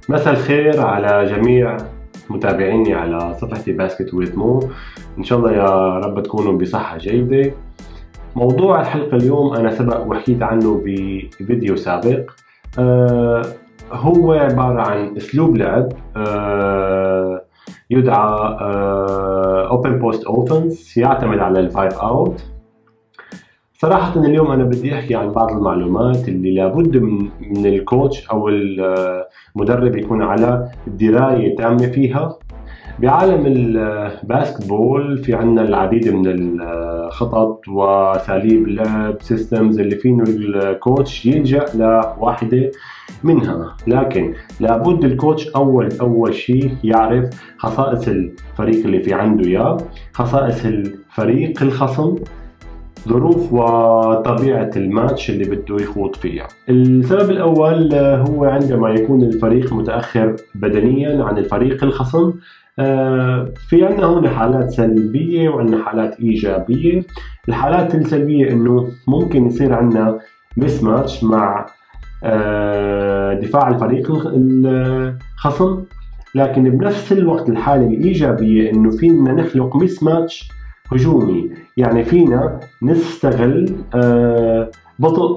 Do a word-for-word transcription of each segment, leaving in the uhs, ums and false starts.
مساء الخير على جميع متابعيني على صفحتي باسكت ويز مو. إن شاء الله يا رب تكونوا بصحة جيدة. موضوع الحلقة اليوم أنا سبق وحكيت عنه بفيديو سابق. آه هو عبارة عن أسلوب لعب آه يدعى آه Open Post Offense، يعتمد على الفايف أوت. صراحة اليوم أنا بدي أحكي عن بعض المعلومات اللي لابد من, من الكوتش أو المدرب يكون على دراية تامة فيها. بعالم الباسكتبول في عنا العديد من الخطط وأساليب لعب سيستمز اللي فيه الكوتش يلجأ لواحدة منها، لكن لابد الكوتش أول أول شيء يعرف خصائص الفريق اللي في عنده إياه، خصائص الفريق الخصم، ظروف وطبيعة الماتش اللي بده يخوض فيها. السبب الأول هو عندما يكون الفريق متأخر بدنيا عن الفريق الخصم. في عنا هون حالات سلبية وعنا حالات إيجابية. الحالات السلبية إنه ممكن يصير عنا مس ماتش مع دفاع الفريق الخصم، لكن بنفس الوقت الحالة الإيجابية إنه فينا نخلق مس ماتش هجومي، يعني فينا نستغل بطء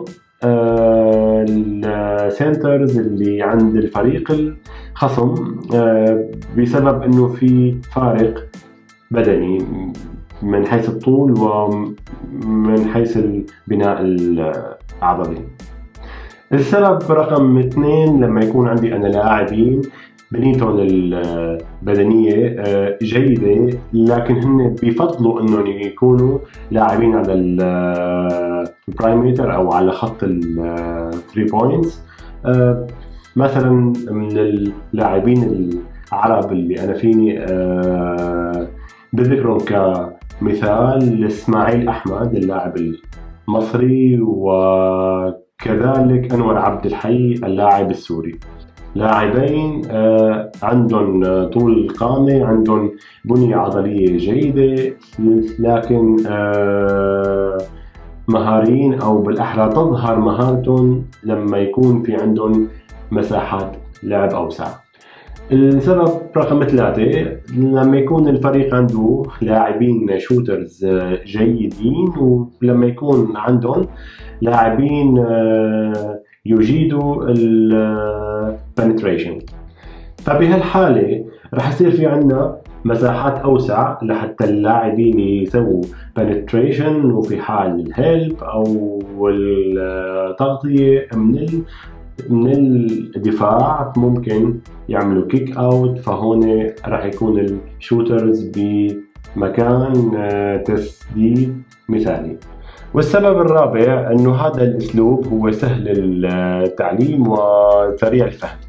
السنترز اللي عند الفريق الخصم بسبب انه في فارق بدني من حيث الطول ومن حيث البناء العضلي. السبب رقم اثنين، لما يكون عندي انا لاعبين بنيتهم البدنية جيدة لكن هن بيفضلوا انهم يكونوا لاعبين على البرايمتر او على خط الثري بوينتس. مثلا من اللاعبين العرب اللي انا فيني بذكرهم كمثال اسماعيل احمد اللاعب المصري، وكذلك انور عبد الحي اللاعب السوري. لاعبين عندهم طول قامة، عندهم بنية عضلية جيدة، لكن مهارين أو بالأحرى تظهر مهارتهم لما يكون في عندهم مساحات لعب أوسع. السبب رقم ثلاثة، لما يكون الفريق عنده لاعبين شوترز جيدين ولما يكون عندهم لاعبين يجيدوا ال penetration، فبهالحالة رح يصير في عنا مساحات أوسع لحتى اللاعبين يسووا penetration، وفي حال الهيلب أو التغطية من من الدفاع ممكن يعملوا كيك أوت، فهون رح يكون الشوترز بمكان تسديد مثالي. والسبب الرابع انه هذا الاسلوب هو سهل التعليم وسريع الفهم،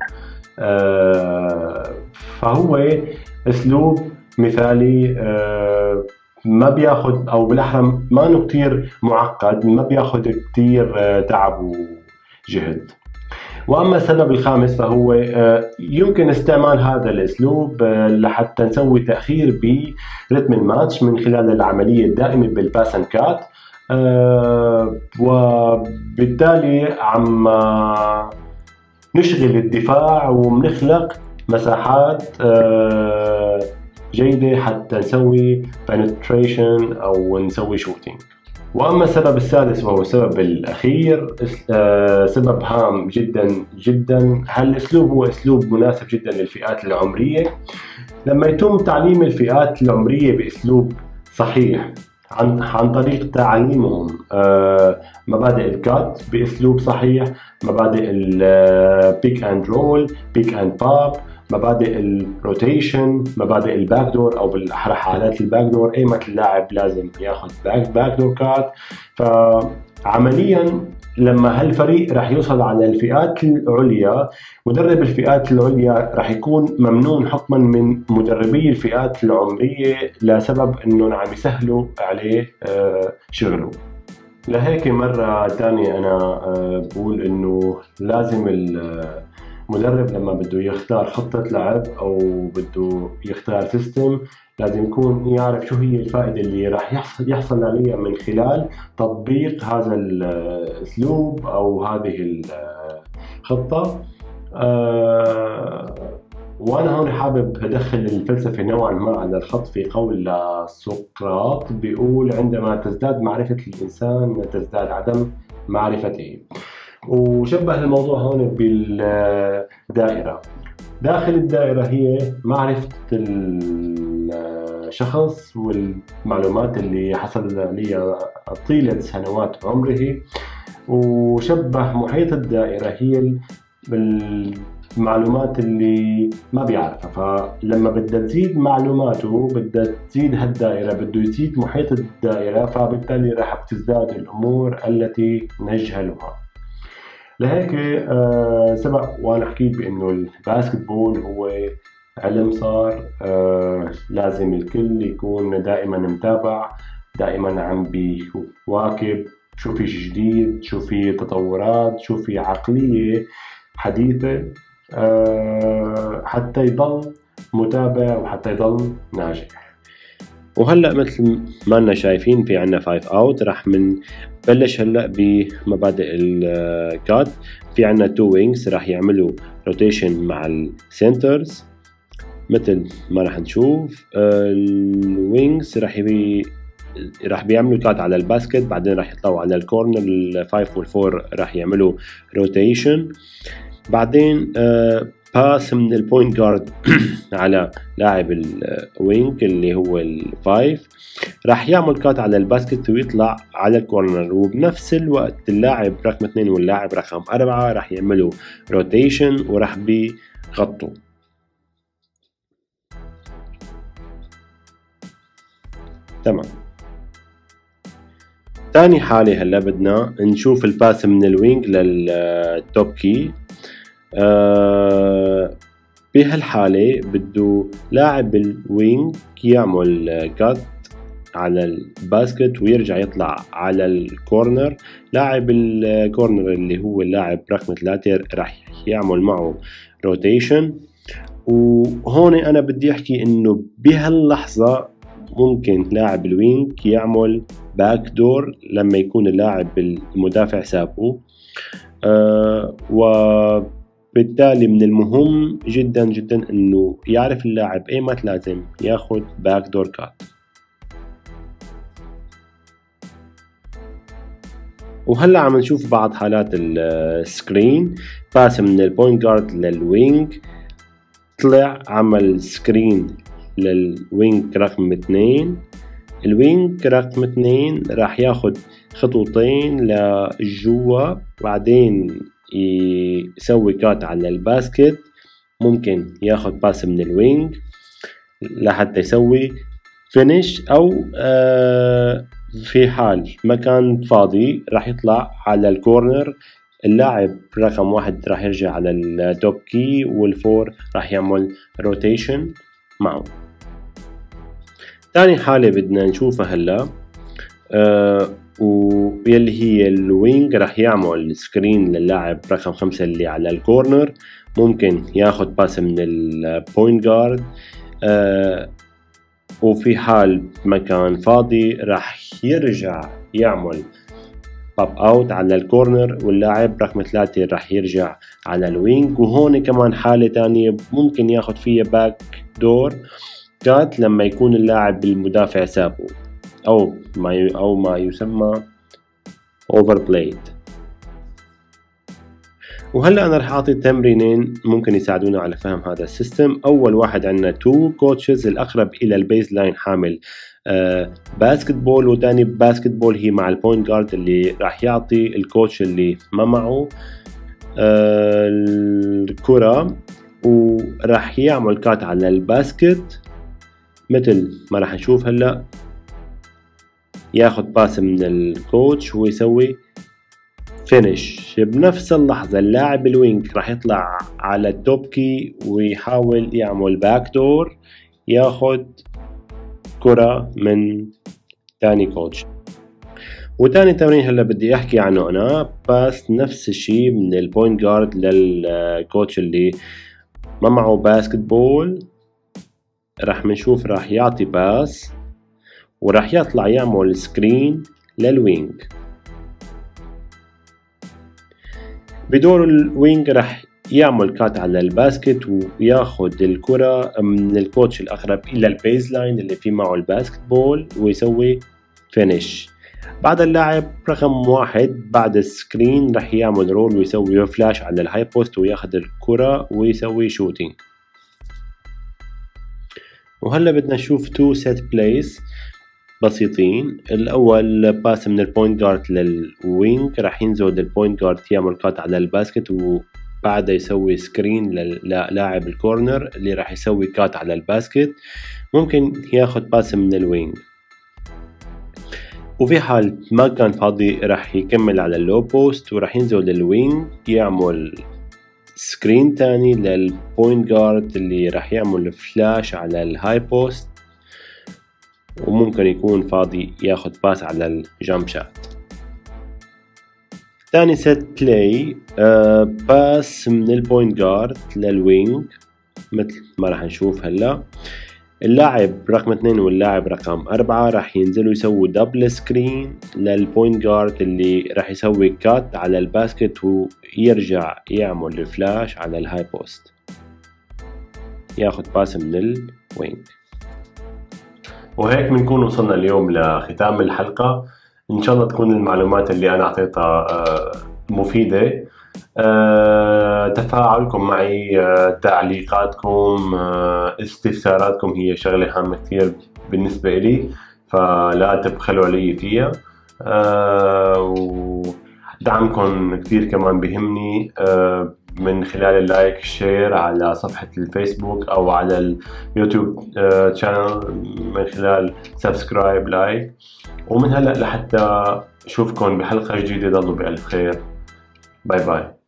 فهو اسلوب مثالي ما بياخد او بالاحرى ما انه كتير معقد، ما بياخد كتير تعب وجهد. واما السبب الخامس فهو يمكن استعمال هذا الاسلوب لحتى نسوي تاخير برتم الماتش من خلال العمليه الدائمه بالباس اند كات، أه وبالتالي عم نشغل الدفاع وبنخلق مساحات أه جيدة حتى نسوي penetration أو نسوي shooting. وأما السبب السادس وهو السبب الأخير، أه سبب هام جدا جدا، هالأسلوب هو أسلوب مناسب جدا للفئات العمرية. لما يتم تعليم الفئات العمرية بأسلوب صحيح عن عن طريق تعليمهم آه مبادئ الكات باسلوب صحيح، مبادئ البيك اند رول، بيك اند باب، مبادئ الروتيشن، مبادئ الباك دور او بالاحرى حالات الباك دور، ايمت اللاعب لازم ياخذ باك باك دور كات. فعمليا لما هالفريق راح يوصل على الفئات العليا، مدرب الفئات العليا راح يكون ممنون حكما من مدربي الفئات العمرية لسبب انهم عم يسهلوا عليه شغله. لهيك مرة تانية انا بقول انه لازم المدرب لما بده يختار خطة لعب او بده يختار سيستم لازم يكون يعرف شو هي الفائدة اللي راح يحصل يحصل عليها من خلال تطبيق هذا الاسلوب او هذه الخطة. آه وأنا هون حابب أدخل الفلسفة نوعا ما على الخط في قول سقراط بيقول: عندما تزداد معرفة الإنسان تزداد عدم معرفته. وشبه الموضوع هون بالدائرة. داخل الدائرة هي معرفة الشخص والمعلومات اللي حصل لي طيلة سنوات عمره، وشبه محيط الدائرة هي المعلومات اللي ما بيعرفها. فلما بدها تزيد معلوماته بدها تزيد هالدائرة، بده يزيد محيط الدائرة، فبالتالي راح تزداد الأمور التي نجهلها. لهيك آه سبق وأنا حكيت بأنه الباسكتبول هو علم صار آه لازم الكل يكون دائما متابع، دائما عم بيواكب شو في جديد، شو في تطورات، شو في عقلية حديثة، أه حتى يضل متابع وحتى يضل ناجح. وهلا مثل ما لنا شايفين في عنا فايف اوت. راح من بلش هلا بمبادئ الكات. في عنا تو وينجز راح يعملوا روتيشن مع السنترز مثل ما راح نشوف. الوينجز راح يبي راح بيعملوا كات على الباسكت، بعدين راح يطلعوا على الكورنر. الفايف والفور راح يعملوا روتيشن. بعدين آه باس من البوينت جارد على لاعب الوينج اللي هو الفايف، راح يعمل كات على الباسكت ويطلع على الكورنر. وبنفس الوقت اللاعب رقم اثنين واللاعب رقم أربعة راح يعملوا روتيشن وراح بيغطوا. تمام. تاني حالة هلا بدنا نشوف الباس من الوينج للتوب كي. آه بهالحالة بده لاعب الوينج يعمل كات على الباسكت ويرجع يطلع على الكورنر. لاعب الكورنر اللي هو اللاعب رقم ثلاثة راح يعمل معه روتيشن. وهون أنا بدي أحكي إنه بهاللحظة ممكن لاعب الوينج يعمل باك دور لما يكون اللاعب المدافع سابقه. آه وبالتالي من المهم جدا جدا انه يعرف اللاعب ايمت لازم ياخد باك دور كات. وهلا عم نشوف بعض حالات السكرين. باس من البوينت جارد للوينج، طلع عمل سكرين للوينج رقم اثنين. الوينج رقم اثنين راح ياخد خطوتين لجوا، بعدين يسوي كات على الباسكت. ممكن ياخد باس من الوينج لحتى يسوي فينيش، او آه في حال مكان فاضي راح يطلع على الكورنر. اللاعب رقم واحد راح يرجع على التوب كي، والفور راح يعمل روتيشن معه. تاني حالة بدنا نشوفها هلا آه ويلي هي الوينج راح يعمل سكرين للاعب رقم خمسة اللي على الكورنر. ممكن ياخد باس من البوينت جارد، آه وفي حال مكان فاضي راح يرجع يعمل باب اوت على الكورنر، واللاعب رقم ثلاثة راح يرجع على الوينج. وهون كمان حالة تانية ممكن ياخد فيها باك دور كات لما يكون اللاعب المدافع سابقه، او ما او ما يسمى overplayed. وهلا انا رح اعطي تمرينين ممكن يساعدونا على فهم هذا السيستم. اول واحد عندنا تو كوتشز، الاقرب الى البيز لاين حامل آه باسكت بول، وتاني باسكت بول هي مع البوينت جارد اللي راح يعطي الكوتش اللي ما معه آه الكرة، وراح يعمل كات على الباسكت مثل ما راح نشوف هلا. ياخد باس من الكوتش ويسوي فينيش. بنفس اللحظة اللاعب الوينج راح يطلع على التوب كي ويحاول يعمل باك دور، ياخد كرة من تاني كوتش. وتاني تمرين هلا بدي احكي عنه انا، باس نفس الشي من البوينت جارد للكوتش اللي ما معه باسكت بول. راح نشوف راح يعطي باس وراح يطلع يعمل سكرين للوينج. بدور الوينج راح يعمل كات على الباسكت وياخد الكرة من الكوتش الأقرب إلى البيز لاين اللي فيه معه الباسكت بول ويسوي فينيش. بعد اللاعب رقم واحد بعد السكرين رح يعمل رول ويسوي فلاش على الهاي بوست وياخد الكرة ويسوي شوتينج. وهلا بدنا نشوف تو سيت بلايز بسيطين. الأول باس من البوينت جارد للوينج، رح ينزل البوينت جارد يعمل كات على الباسكت وبعدها يسوي سكرين للاعب الكورنر اللي رح يسوي كات على الباسكت. ممكن ياخد باس من الوينج، وفي حال ما كان فاضي رح يكمل على اللو بوست ورح ينزل للوينج يعمل سكرين تاني للبوينت جارد اللي رح يعمل فلاش على الهاي بوست، وممكن يكون فاضي ياخد باس على الجامب شات. تاني سيت بلاي آه باس من البوينت جارد للوينج مثل ما رح نشوف هلا. اللاعب رقم اثنين واللاعب رقم أربعة رح ينزلوا يسووا دبل سكرين للبوينت جارد اللي رح يسوي كات على الباسكت ويرجع يعمل فلاش على الهاي بوست ياخد باس من الوينج. وهيك بنكون وصلنا اليوم لختام الحلقة. إن شاء الله تكون المعلومات اللي أنا أعطيتها مفيدة. تفاعلكم معي، تعليقاتكم، استفساراتكم هي شغلة هامة كتير بالنسبة إلي، فلا تبخلوا علي فيها. ودعمكم كتير كمان بهمني من خلال اللايك شير على صفحة الفيسبوك أو على اليوتيوب شانل، من خلال سبسكرايب لايك. ومن هلأ لحتى أشوفكم بحلقة جديدة، ضلوا بألف خير. باي باي.